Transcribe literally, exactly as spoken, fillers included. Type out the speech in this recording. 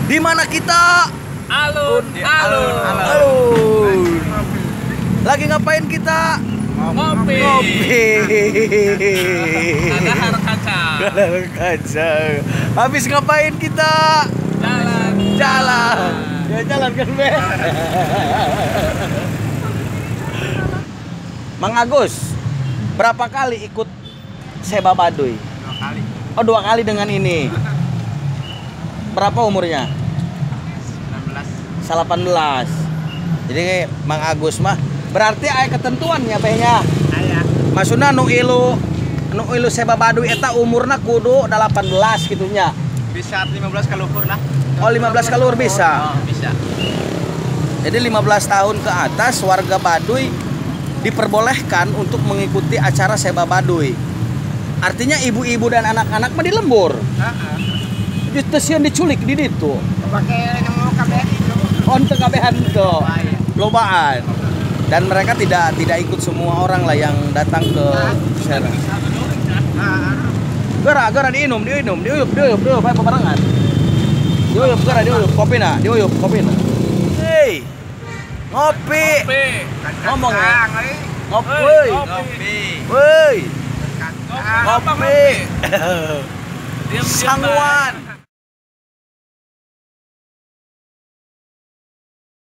Di mana kita? Alun, alun, Alun. Lagi ngapain kita? Ngopi. Ngopi. Ada harus kaca. Ada kaca. Habis ngapain kita? Jalan. Jalan. Ya jalan kan, Be. Mang Agus, berapa kali ikut Seba Baduy? Dua kali. Oh, dua kali dengan ini. Berapa umurnya? sembilan belas. delapan belas. Jadi Mang Agus mah berarti aya ketentuannya tehnya. Aya. Maksudna nu ilu nu ilu Seba Baduy eta umurna kudu delapan belas gitunya. Bisa lima belas kaluhur lah. Oh, lima belas kalur bisa. Oh, bisa. Jadi lima belas tahun ke atas warga Baduy diperbolehkan untuk mengikuti acara Seba Baduy. Artinya ibu-ibu dan anak-anak mah di lembur. Heeh. Di stasiun diculik di ditu. Pakai yang kabeh itu. On teu kabehan tuh. Lobaan. Dan mereka tidak tidak ikut semua orang lah yang datang ke sana. Gara gara diinum, diinum, diuyup, diuyup, diuyup, ayo peperangan. Diuyup, gara diuyup, kopi na, diuyup, kopi na. Hei, ngopi. Ngomong ya. Ngopi. Ngopi. Woi. Ngopi. Ngopi. Sangwan.